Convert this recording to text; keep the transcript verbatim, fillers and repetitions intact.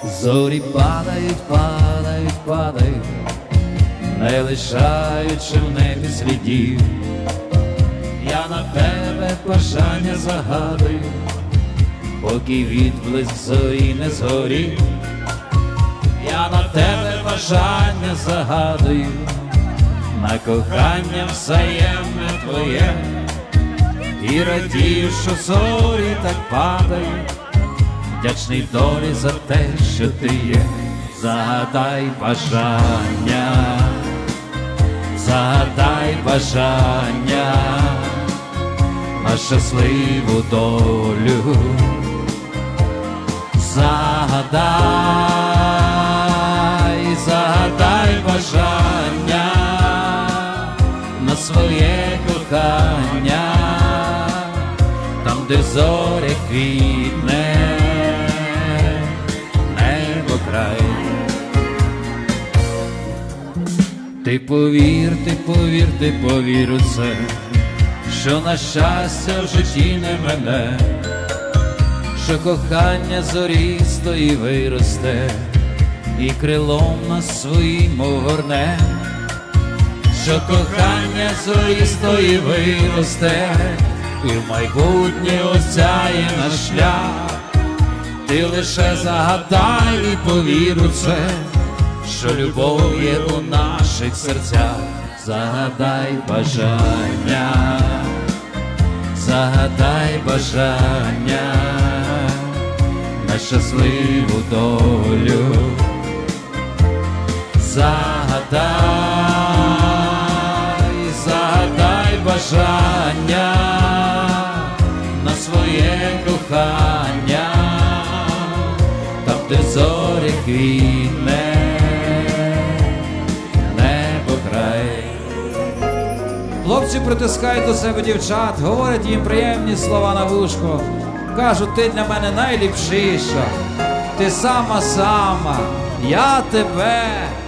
Зорі падають, падають, падають, не лишаючи в небі слідів. Я на тебе бажання загадую, поки відблиск зорі не згорів. Я на тебе бажання загадую, на кохання взаємне твоє, і радію, що зорі так падають, вдячний долі за те, що ти є. Загадай бажання, загадай бажання на щасливу долю. Загадай, загадай бажання на своє кохання, там, де зоря квітне, небо край. Ти повір, ти повір, ти повір у це, що на щастя в житті не мене, що кохання зорісто і виросте, і крилом нас своїм огорне, що кохання зорісто і виросте, і в майбутнє осяє наш шлях. Ти лише загадай і повір у це, що любов є у наших серцях. Загадай бажання, загадай бажання на щасливу долю. Загадай, загадай бажання на своє кохання, там, де зорі квітне, небо край. Хлопці притискають до себе дівчат, говорять їм приємні слова на вушко. Кажуть, ти для мене найліпшіша, ти сама-сама, я тебе